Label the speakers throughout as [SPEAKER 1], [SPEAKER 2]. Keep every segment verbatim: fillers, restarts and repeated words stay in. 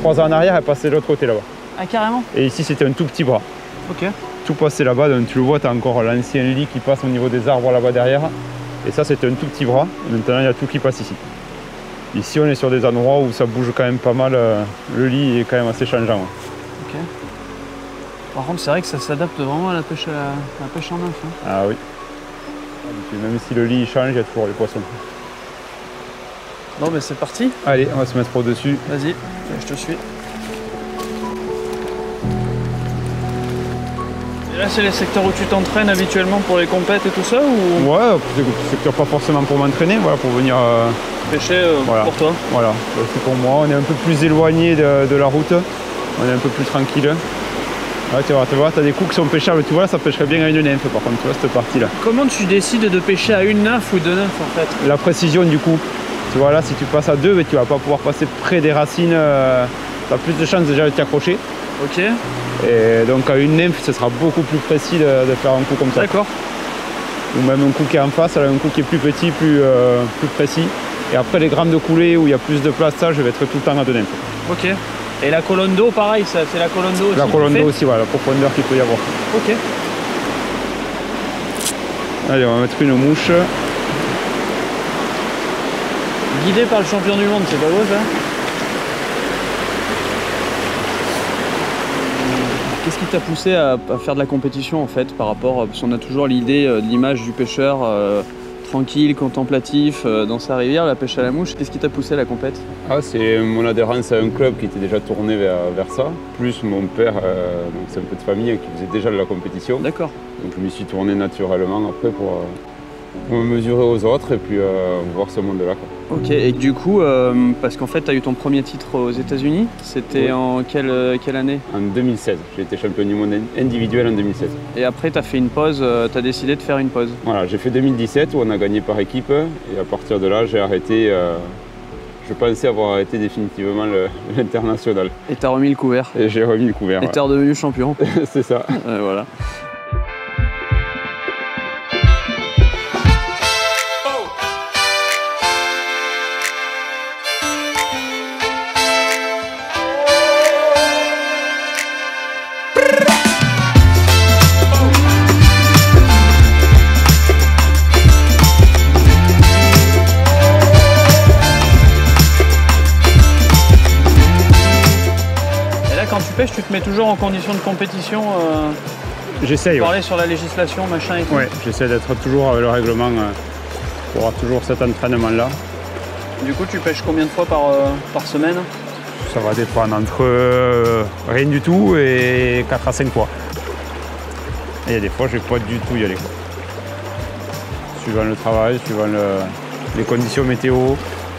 [SPEAKER 1] trois ans en arrière, elle passait de l'autre côté là-bas.
[SPEAKER 2] Ah, carrément.
[SPEAKER 1] Et ici, c'était un tout petit bras.
[SPEAKER 2] Ok.
[SPEAKER 1] Tout passait là-bas, donc tu le vois, tu as encore l'ancien lit qui passe au niveau des arbres là-bas derrière. Et ça, c'était un tout petit bras. Maintenant, il y a tout qui passe ici. Ici, on est sur des endroits où ça bouge quand même pas mal. Le lit est quand même assez changeant.
[SPEAKER 2] Ok. Par contre, c'est vrai que ça s'adapte vraiment à la pêche, à la, à la pêche en neuf. Hein.
[SPEAKER 1] Ah oui. Même si le lit change, il y a toujours les poissons.
[SPEAKER 2] Bon, ben c'est parti.
[SPEAKER 1] Allez, on va se mettre au-dessus.
[SPEAKER 2] Vas-y, je te suis. Et là, c'est les secteurs où tu t'entraînes habituellement pour les compètes et tout ça ou...
[SPEAKER 1] Ouais, secteur pas forcément pour m'entraîner, voilà, pour venir euh,
[SPEAKER 2] pêcher euh,
[SPEAKER 1] voilà.
[SPEAKER 2] pour toi.
[SPEAKER 1] Voilà, c'est pour moi. On est un peu plus éloigné de, de la route. On est un peu plus tranquille. Ouais, tu vois, tu vois, t'as des coups qui sont pêchables. Tu vois, ça pêcherait bien à une nymphe par contre, tu vois, cette partie-là.
[SPEAKER 2] Comment tu décides de pêcher à une nymphe ou deux nymphes en fait?
[SPEAKER 1] La précision du coup. Tu vois, là, si tu passes à deux, mais tu vas pas pouvoir passer près des racines. Euh, tu as plus de chances déjà de t'y accrocher.
[SPEAKER 2] Ok.
[SPEAKER 1] Et donc à une nymphe, ce sera beaucoup plus précis de, de faire un coup comme ça.
[SPEAKER 2] D'accord.
[SPEAKER 1] Ou même un coup qui est en face, un coup qui est plus petit, plus, euh, plus précis. Et après les grammes de coulée où il y a plus de place, ça, je vais être tout le temps à deux nymphes.
[SPEAKER 2] Ok. Et la colonne d'eau, pareil, c'est la colonne d'eau aussi.
[SPEAKER 1] La colonne d'eau aussi, voilà, la profondeur qu'il peut y avoir.
[SPEAKER 2] Ok.
[SPEAKER 1] Allez, on va mettre une mouche.
[SPEAKER 2] Guidé par le champion du monde, c'est pas beau ça? Qu'est-ce qui t'a poussé à, à faire de la compétition en fait par rapport, parce qu'on a toujours l'idée de l'image du pêcheur euh, tranquille, contemplatif euh, dans sa rivière, la pêche à la mouche. Qu'est-ce qui t'a poussé à la compète?
[SPEAKER 1] Ah, c'est mon adhérence à un club qui était déjà tourné vers, vers ça, plus mon père, euh, donc c'est un peu de famille qui faisait déjà de la compétition.
[SPEAKER 2] D'accord.
[SPEAKER 1] Donc je m'y suis tourné naturellement après pour, euh, pour me mesurer aux autres et puis euh, voir ce monde-là.
[SPEAKER 2] Ok, et du coup, euh, parce qu'en fait, tu as eu ton premier titre aux États-Unis, c'était oui. en quelle, quelle année? En
[SPEAKER 1] deux mille seize, j'ai été champion du monde individuel en deux mille seize.
[SPEAKER 2] Et après, tu as fait une pause, euh, tu as décidé de faire une pause?
[SPEAKER 1] Voilà, j'ai fait deux mille dix-sept où on a gagné par équipe et à partir de là, j'ai arrêté. Euh, je pensais avoir arrêté définitivement l'international.
[SPEAKER 2] Et tu as remis le couvert?
[SPEAKER 1] Et j'ai remis le couvert.
[SPEAKER 2] Et tu es redevenu champion?
[SPEAKER 1] C'est ça.
[SPEAKER 2] euh, voilà. Pêche, tu te mets toujours en condition de compétition euh,
[SPEAKER 1] J'essaye.
[SPEAKER 2] Parler
[SPEAKER 1] ouais.
[SPEAKER 2] sur la législation, machin et tout.
[SPEAKER 1] Oui, j'essaie d'être toujours avec le règlement euh, pour avoir toujours cet entraînement-là.
[SPEAKER 2] Du coup, tu pêches combien de fois par, euh, par semaine?
[SPEAKER 1] Ça va dépendre entre euh, rien du tout et quatre à cinq fois. Et il y a des fois, je ne vais pas du tout y aller. Suivant le travail, suivant le, les conditions météo,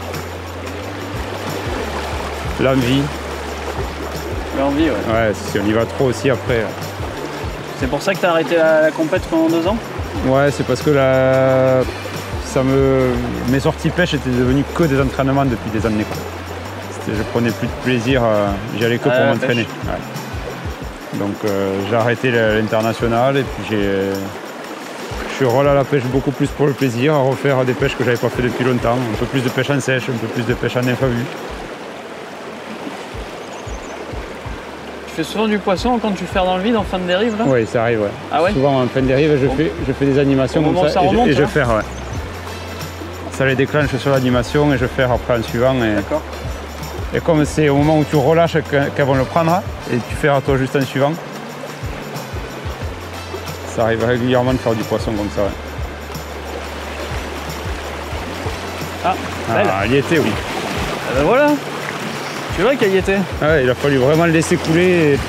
[SPEAKER 1] l'envie.
[SPEAKER 2] L'envie, ouais.
[SPEAKER 1] Ouais, si on y va trop aussi après.
[SPEAKER 2] C'est pour ça que tu as arrêté la, la compète pendant deux ans? Ouais,
[SPEAKER 1] c'est parce que la... ça me... mes sorties pêche étaient devenues que des entraînements depuis des années. Je prenais plus de plaisir, euh, j'y allais que ah, pour m'entraîner. Ouais. Donc euh, j'ai arrêté l'international et puis j'ai... je suis roll à la pêche beaucoup plus pour le plaisir, à refaire des pêches que j'avais pas fait depuis longtemps. Un peu plus de pêche en sèche, un peu plus de pêche en nymphe à vue.
[SPEAKER 2] Tu fais souvent du poisson quand tu fais dans le vide en fin de dérive là?
[SPEAKER 1] Oui, ça arrive, ouais.
[SPEAKER 2] Ah ouais.
[SPEAKER 1] Souvent en fin de dérive, je, bon. fais, je fais des animations comme ça, ça et, remonte, je, et je fais, ouais. Ça les déclenche sur l'animation et je fais après en suivant.
[SPEAKER 2] D'accord.
[SPEAKER 1] Et comme c'est au moment où tu relâches qu'elles vont le prendre, et tu fais à toi juste en suivant, ça arrive régulièrement de faire du poisson comme ça, ouais.
[SPEAKER 2] Ah, belle.
[SPEAKER 1] Ah, elle y était, oui.
[SPEAKER 2] Ah ben voilà. Tu vois qu'elle y était.
[SPEAKER 1] Ah ouais, il a fallu vraiment le laisser couler. Et...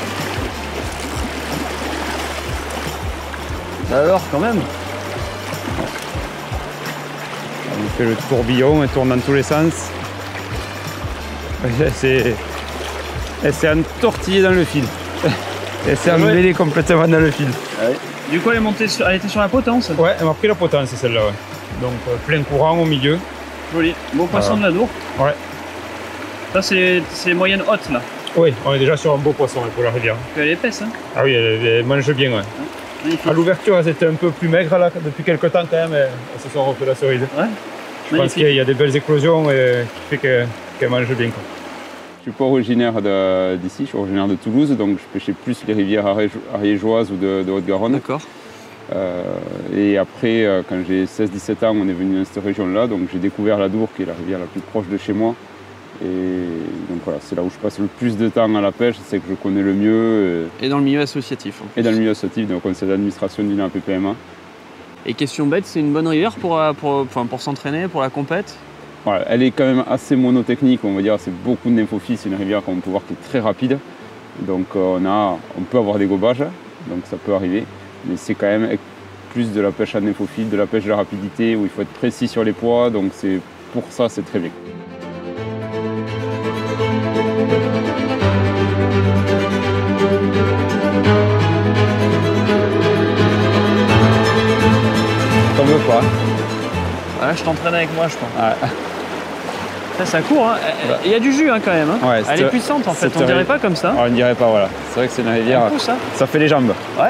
[SPEAKER 2] Bah alors, quand même.
[SPEAKER 1] On fait le tourbillon, elle tourne dans tous les sens. Elle s'est entortillée dans le fil. Elle s'est emmêlée complètement dans le fil.
[SPEAKER 2] Ah ouais. Du coup, elle, est montée sur... elle était sur la potence?
[SPEAKER 1] Ouais, elle m'a pris la potence, celle-là. Ouais. Donc, euh, plein courant au milieu.
[SPEAKER 2] Joli. Beau poisson voilà. De la Dour.
[SPEAKER 1] Ouais.
[SPEAKER 2] Ça, c'est moyenne haute, là.
[SPEAKER 1] Oui, on est déjà sur un beau poisson pour la rivière.
[SPEAKER 2] Elle est épaisse, hein? Ah
[SPEAKER 1] oui, elle, elle mange bien, ouais. Ah, à l'ouverture, elles étaient un peu plus maigres, là, depuis quelques temps, quand même. Elles se sont refait la cerise.
[SPEAKER 2] Ouais.
[SPEAKER 1] Je pense qu'il y a des belles éclosions et qui fait qu'elles qu mangent bien, quoi. suis pas originaire d'ici, je suis originaire de Toulouse, donc je pêchais plus les rivières ariégeoises ou de, de Haute-Garonne.
[SPEAKER 2] D'accord.
[SPEAKER 1] Euh, et après, euh, quand j'ai seize dix-sept ans, on est venu dans cette région-là, donc j'ai découvert la Dour, qui est la rivière la plus proche de chez moi. Et donc voilà, c'est là où je passe le plus de temps à la pêche, c'est que je connais le mieux.
[SPEAKER 2] Et, et dans le milieu associatif. En plus.
[SPEAKER 1] Et dans le milieu associatif, donc conseil d'administration du P P M A.
[SPEAKER 2] Et question bête, c'est une bonne rivière pour, pour, pour, pour s'entraîner, pour la compète?
[SPEAKER 1] Voilà, elle est quand même assez monotechnique, on va dire, c'est beaucoup de nymphophiles, c'est une rivière qu'on peut voir qui est très rapide. Donc on, a, on peut avoir des gobages, donc ça peut arriver, mais c'est quand même plus de la pêche à nymphophile, de la pêche de la rapidité, où il faut être précis sur les poids, donc c'est pour ça c'est très bien. T'en veux pas?
[SPEAKER 2] Ouais, je t'entraîne avec moi, je pense.
[SPEAKER 1] Ouais.
[SPEAKER 2] Ça, ça court, hein. Il y a du jus hein, quand même. Hein.
[SPEAKER 1] Ouais,
[SPEAKER 2] elle est puissante en fait, on dirait pas comme ça.
[SPEAKER 1] On ne dirait pas, voilà. C'est vrai que c'est une rivière.
[SPEAKER 2] Pousse, hein.
[SPEAKER 1] Ça fait les jambes.
[SPEAKER 2] Ouais.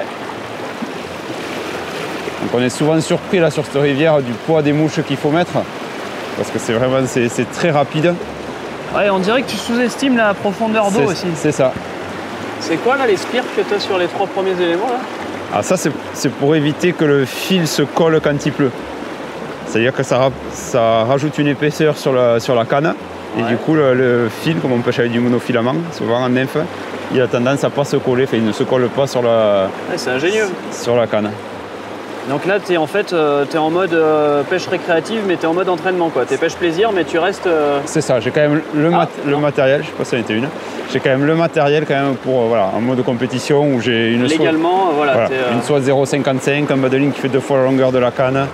[SPEAKER 1] Donc on est souvent surpris là sur cette rivière du poids des mouches qu'il faut mettre. Parce que c'est vraiment c'est très rapide.
[SPEAKER 2] Ouais, on dirait que tu sous-estimes la profondeur d'eau aussi.
[SPEAKER 1] C'est ça.
[SPEAKER 2] C'est quoi là les spires que tu as sur les trois premiers éléments là?
[SPEAKER 1] Ah ça c'est pour éviter que le fil se colle quand il pleut. C'est-à-dire que ça, ça rajoute une épaisseur sur la, sur la canne. Et ouais. Du coup le, le fil, comme on pêche avec du monofilament, souvent en nymphe, il a tendance à ne pas se coller, enfin, il ne se colle pas sur la,
[SPEAKER 2] ouais, c'est ingénieux.
[SPEAKER 1] Sur la canne.
[SPEAKER 2] Donc là, tu es en fait euh, es en mode euh, pêche récréative, mais tu es en mode entraînement. Tu es pêche plaisir, mais tu restes... Euh...
[SPEAKER 1] C'est ça, j'ai quand même le, ah, mat le matériel, je sais pas si ça en était une, j'ai quand même le matériel quand même pour, euh, voilà, en mode compétition où j'ai une
[SPEAKER 2] Légalement,
[SPEAKER 1] soie,
[SPEAKER 2] voilà.
[SPEAKER 1] voilà
[SPEAKER 2] euh...
[SPEAKER 1] une soie zéro virgule cinquante-cinq, un bas de ligne qui fait deux fois la longueur de la canne.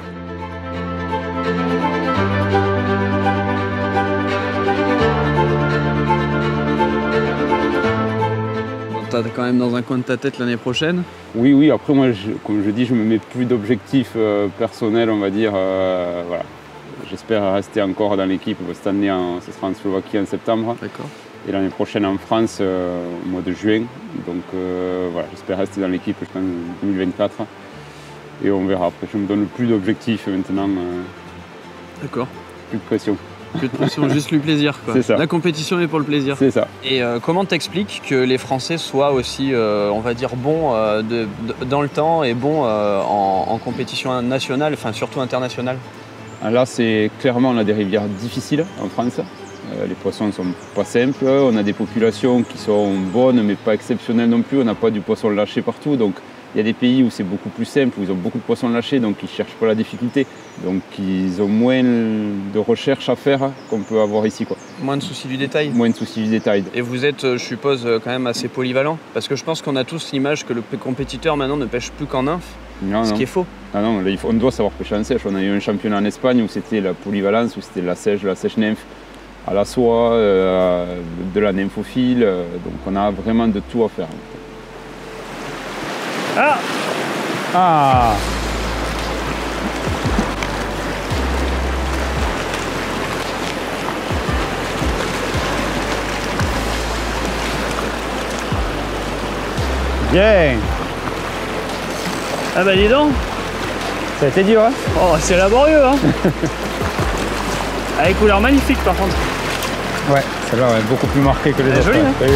[SPEAKER 2] T'as quand même dans un coin de ta tête l'année prochaine?
[SPEAKER 1] Oui, oui, après moi, je, comme je dis, je me mets plus d'objectifs euh, personnels, on va dire. Euh, voilà. J'espère rester encore dans l'équipe. Cette année, en, ce sera en Slovaquie en septembre.
[SPEAKER 2] D'accord.
[SPEAKER 1] Et l'année prochaine en France, euh, au mois de juin. Donc euh, voilà, j'espère rester dans l'équipe jusqu'en deux mille vingt-quatre. Et on verra. Après, je me donne plus d'objectifs maintenant. Euh,
[SPEAKER 2] D'accord.
[SPEAKER 1] Plus de pression.
[SPEAKER 2] Plus de pression, juste le plaisir.
[SPEAKER 1] C'est ça.
[SPEAKER 2] La compétition est pour le plaisir.
[SPEAKER 1] C'est ça.
[SPEAKER 2] Et euh, comment t'expliques que les Français soient aussi, euh, on va dire, bons euh, de, de, dans le temps et bons euh, en, en compétition nationale, enfin surtout internationale?
[SPEAKER 1] Là, c'est clairement, on a des rivières difficiles en France. Euh, les poissons ne sont pas simples. On a des populations qui sont bonnes, mais pas exceptionnelles non plus. On n'a pas du poisson lâché partout. Donc, il y a des pays où c'est beaucoup plus simple, où ils ont beaucoup de poissons lâchés, donc ils ne cherchent pas la difficulté. Donc ils ont moins de recherche à faire qu'on peut avoir ici, quoi.
[SPEAKER 2] Moins de soucis du détail.
[SPEAKER 1] Moins de soucis du détail.
[SPEAKER 2] Et vous êtes, je suppose, quand même assez polyvalent? Parce que je pense qu'on a tous l'image que le compétiteur maintenant ne pêche plus qu'en nymphe,
[SPEAKER 1] non,
[SPEAKER 2] ce
[SPEAKER 1] non.
[SPEAKER 2] qui est faux.
[SPEAKER 1] Ah non, là, il faut, on doit savoir pêcher en sèche. On a eu un championnat en Espagne où c'était la polyvalence, où c'était la sèche, la sèche nymphe, à la soie, euh, de la nymphophile. Euh, donc on a vraiment de tout à faire.
[SPEAKER 2] Ah
[SPEAKER 1] Ah Bien.
[SPEAKER 2] Ah bah dis donc.
[SPEAKER 1] Ça a été dur, hein?
[SPEAKER 2] Oh, c'est laborieux, hein. Avec couleur magnifique par contre.
[SPEAKER 1] Ouais, celle-là est beaucoup plus marquée que les
[SPEAKER 2] Elle
[SPEAKER 1] autres.
[SPEAKER 2] Jolie, hein.
[SPEAKER 1] Oui.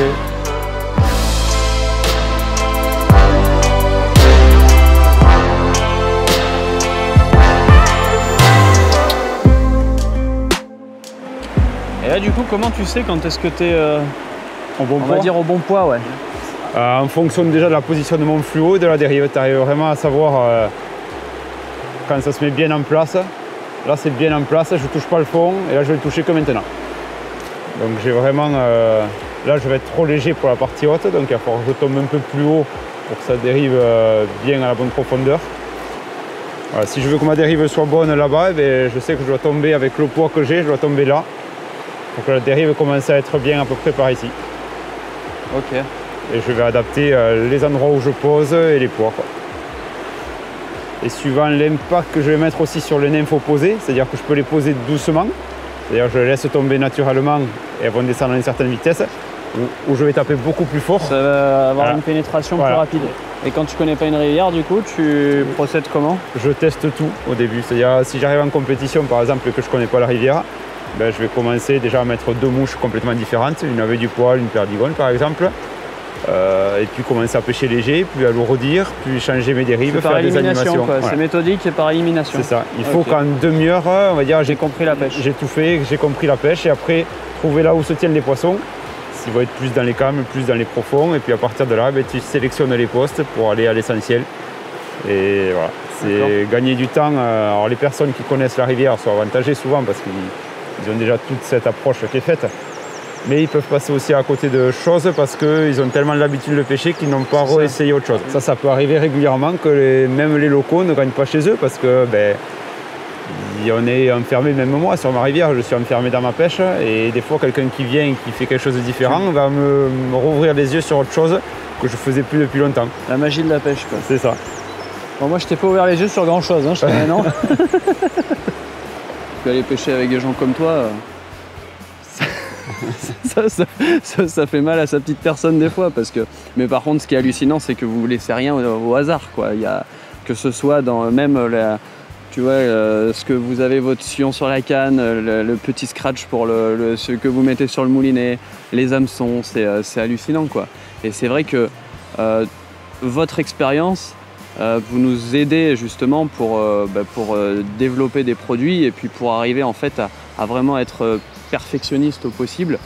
[SPEAKER 2] Et là du coup, comment tu sais quand est-ce que tu es euh,
[SPEAKER 1] au bon
[SPEAKER 2] on
[SPEAKER 1] poids.
[SPEAKER 2] va dire au bon poids, ouais.
[SPEAKER 1] Euh, en fonction déjà de la position de mon fluo et de la dérive, tu arrives vraiment à savoir euh, quand ça se met bien en place. Là c'est bien en place, je ne touche pas le fond et là je vais le toucher que maintenant. Donc j'ai vraiment, euh, là je vais être trop léger pour la partie haute, donc il va falloir que je tombe un peu plus haut pour que ça dérive euh, bien à la bonne profondeur. Voilà, si je veux que ma dérive soit bonne là-bas, eh je sais que je dois tomber avec le poids que j'ai, je dois tomber là pour que la dérive commence à être bien à peu près par ici.
[SPEAKER 2] Ok.
[SPEAKER 1] Et je vais adapter euh, les endroits où je pose et les poids, quoi. Et suivant l'impact que je vais mettre aussi sur les nymphes opposées, c'est-à-dire que je peux les poser doucement, c'est-à-dire que je les laisse tomber naturellement et elles vont descendre à une certaine vitesse, où, où je vais taper beaucoup plus fort.
[SPEAKER 2] Ça va avoir voilà. Une pénétration
[SPEAKER 1] voilà.
[SPEAKER 2] plus rapide. Et quand tu connais pas une rivière, du coup, tu procèdes comment?
[SPEAKER 1] Je teste tout au début, c'est-à-dire si j'arrive en compétition par exemple et que je connais pas la rivière, ben, je vais commencer déjà à mettre deux mouches complètement différentes, une avec du poil, une perdigone par exemple. Euh, et puis commencer à pêcher léger, puis alourdir, puis changer mes dérives, faire des animations.
[SPEAKER 2] Ouais. C'est méthodique et par élimination.
[SPEAKER 1] C'est ça. Il faut
[SPEAKER 2] okay.
[SPEAKER 1] qu'en demi-heure, on va dire,
[SPEAKER 2] j'ai compris la pêche.
[SPEAKER 1] J'ai tout fait, j'ai compris la pêche et après trouver là où se tiennent les poissons. S'ils vont être plus dans les calmes, plus dans les profonds, et puis à partir de là, ben, tu sélectionnes les postes pour aller à l'essentiel. Et voilà, c'est gagner du temps. Alors les personnes qui connaissent la rivière sont avantagées souvent parce qu'ils ont déjà toute cette approche qui est faite. Mais ils peuvent passer aussi à côté de choses parce qu'ils ont tellement l'habitude de pêcher qu'ils n'ont pas réessayé autre chose. Ça, ça peut arriver régulièrement que les, même les locaux ne gagnent pas chez eux parce que ben, on est enfermé, même moi sur ma rivière, je suis enfermé dans ma pêche et des fois quelqu'un qui vient et qui fait quelque chose de différent va me, me rouvrir les yeux sur autre chose que je faisais plus depuis longtemps.
[SPEAKER 2] La magie de la pêche, quoi.
[SPEAKER 1] C'est ça.
[SPEAKER 2] Bon, moi je t'ai pas ouvert les yeux sur grand chose, hein, je t'en ai non. Tu aller pêcher avec des gens comme toi. Ça, ça, ça, ça fait mal à sa petite personne des fois parce que. Mais par contre, ce qui est hallucinant, c'est que vous ne laissez rien au, au hasard, quoi. Il y a, que ce soit dans même la, tu vois, euh, ce que vous avez votre sillon sur la canne, le, le petit scratch pour le, le, ce que vous mettez sur le moulinet, les hameçons, c'est, c'est hallucinant, quoi. Et c'est vrai que euh, votre expérience, euh, vous nous aidez justement pour, euh, bah, pour euh, développer des produits et puis pour arriver en fait à, à vraiment être euh, perfectionniste au possible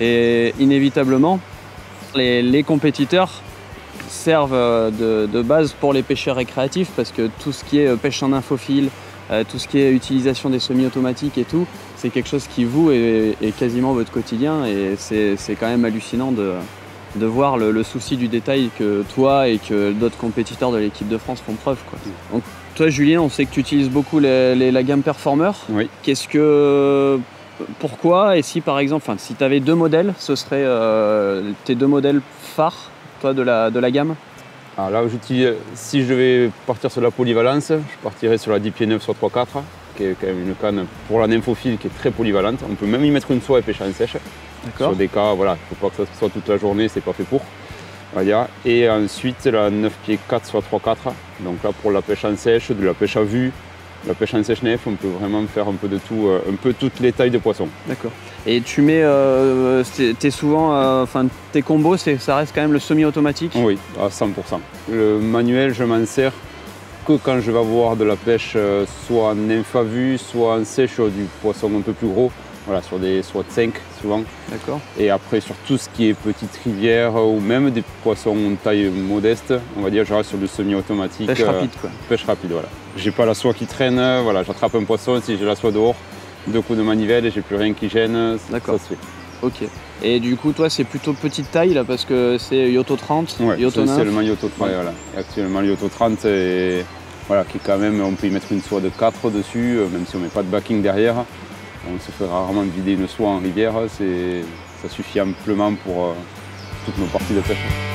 [SPEAKER 2] et inévitablement les, les compétiteurs servent de, de base pour les pêcheurs récréatifs parce que tout ce qui est pêche en infophile, euh, tout ce qui est utilisation des semi-automatiques et tout, c'est quelque chose qui vous est, est quasiment votre quotidien et c'est, c'est quand même hallucinant de, de voir le, le souci du détail que toi et que d'autres compétiteurs de l'équipe de France font preuve, quoi. Donc toi Julien, on sait que tu utilises beaucoup les, les, la gamme Performer.
[SPEAKER 1] Oui.
[SPEAKER 2] Qu'est-ce que Pourquoi et si par exemple, enfin, si tu avais deux modèles, ce seraient euh, tes deux modèles phares, toi, de la, de la gamme?
[SPEAKER 1] Alors là, j'utilise, si je devais partir sur la polyvalence, je partirais sur la dix pieds neuf sur trois quatre, qui est quand même une canne pour la nymphophile qui est très polyvalente. On peut même y mettre une soie et pêcher en sèche.
[SPEAKER 2] D'accord.
[SPEAKER 1] Sur des cas, voilà, il ne faut pas que ça soit toute la journée, c'est pas fait pour. On va dire. Et ensuite, la neuf pieds quatre sur trois quatre, donc là pour la pêche en sèche, de la pêche à vue. La pêche en sèche-nef, on peut vraiment faire un peu de tout, euh, un peu toutes les tailles de poissons.
[SPEAKER 2] D'accord. Et tu mets, euh, t'es souvent, enfin, euh, tes combos, ça reste quand même le semi-automatique?
[SPEAKER 1] Oui, à cent pour cent. Le manuel, je m'en sers que quand je vais avoir de la pêche, euh, soit en nymphe à vue, soit en sèche, du poisson un peu plus gros. Voilà, sur des soit de cinq souvent.
[SPEAKER 2] D'accord.
[SPEAKER 1] Et après, sur tout ce qui est petite rivière ou même des poissons de taille modeste, on va dire, je reste sur le semi-automatique.
[SPEAKER 2] Pêche rapide, quoi.
[SPEAKER 1] Euh, pêche rapide, voilà. J'ai pas la soie qui traîne, voilà, j'attrape un poisson, si j'ai la soie dehors, deux coups de manivelle et j'ai plus rien qui gêne,
[SPEAKER 2] d'accord.
[SPEAKER 1] Ça se fait.
[SPEAKER 2] Ok. Et du coup, toi, c'est plutôt petite taille là parce que c'est Yoto trente,
[SPEAKER 1] ouais,
[SPEAKER 2] Yoto neuf.
[SPEAKER 1] C'est le Yoto trente, ouais. Voilà. Et actuellement, le Yoto trente, est, voilà, qui est quand même, on peut y mettre une soie de quatre dessus, même si on met pas de backing derrière. On se fait rarement vider une soie en rivière, ça suffit amplement pour euh, toutes nos parties de pêche.